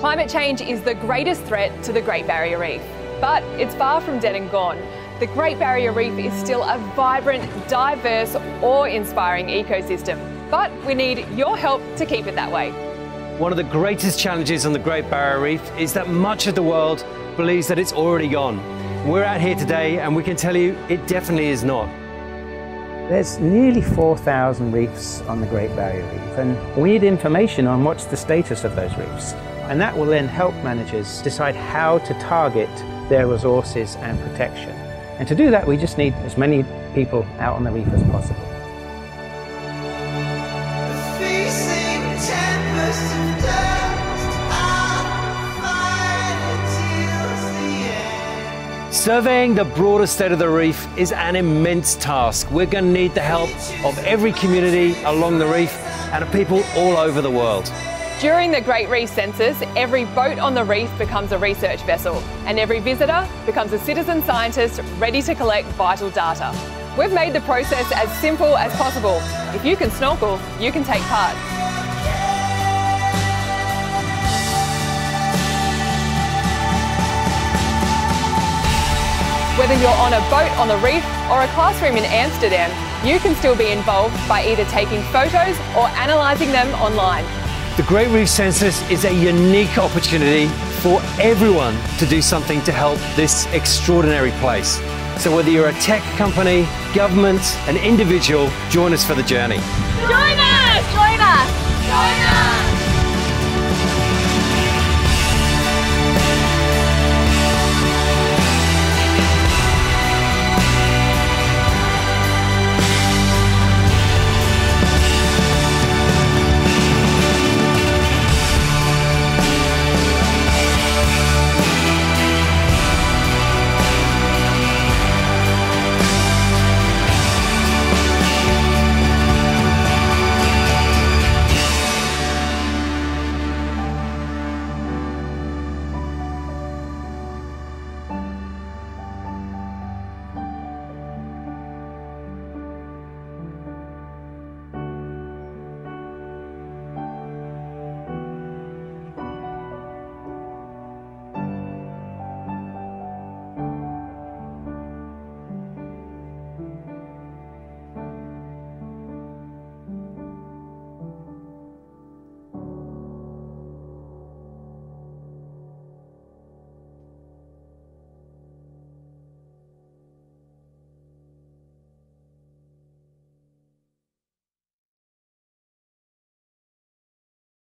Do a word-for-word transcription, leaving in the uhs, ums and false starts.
Climate change is the greatest threat to the Great Barrier Reef, but it's far from dead and gone. The Great Barrier Reef is still a vibrant, diverse, awe-inspiring ecosystem, but we need your help to keep it that way. One of the greatest challenges on the Great Barrier Reef is that much of the world believes that it's already gone. We're out here today and we can tell you it definitely is not. There's nearly four thousand reefs on the Great Barrier Reef, and we need information on what's the status of those reefs. And that will then help managers decide how to target their resources and protection. And to do that, we just need as many people out on the reef as possible. Surveying the broader state of the reef is an immense task. We're going to need the help of every community along the reef and of people all over the world. During the Great Reef Census, every boat on the reef becomes a research vessel, and every visitor becomes a citizen scientist ready to collect vital data. We've made the process as simple as possible. If you can snorkel, you can take part. Whether you're on a boat on the reef or a classroom in Amsterdam, you can still be involved by either taking photos or analysing them online. The Great Reef Census is a unique opportunity for everyone to do something to help this extraordinary place. So whether you're a tech company, government, an individual, join us for the journey. Join us! Join us! Join us!